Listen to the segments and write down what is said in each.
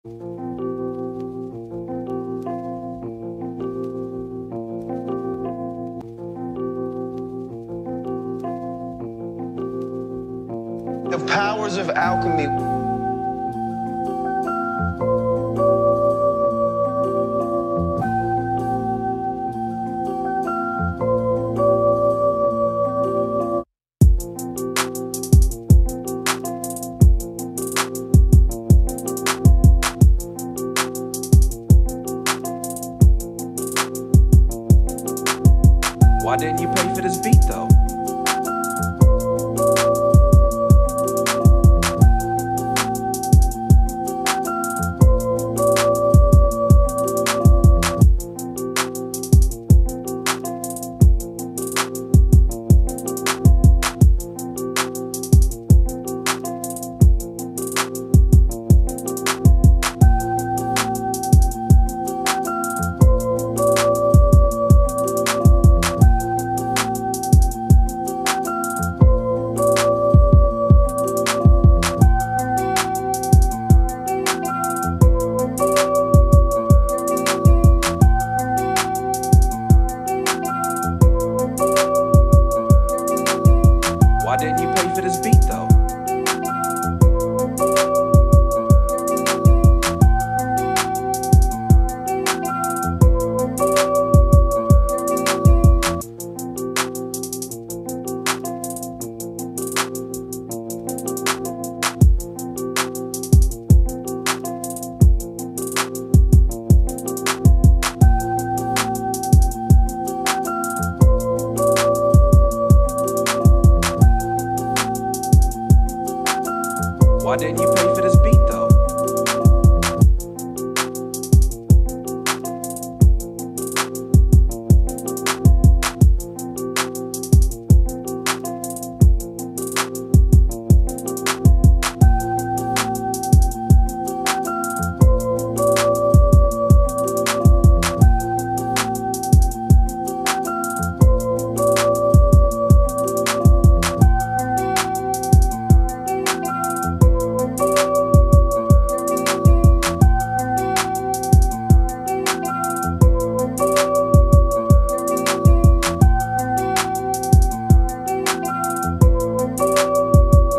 The powers of alchemy. Why didn't you pay for this beat though? Why didn't you pay for this beat though? Why didn't you pay for this beat though?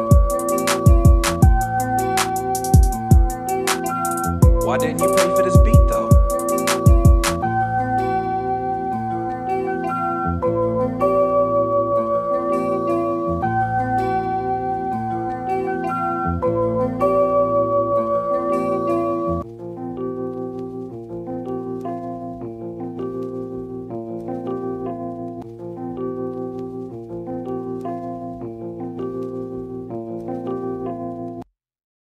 Why didn't you pay for this beat?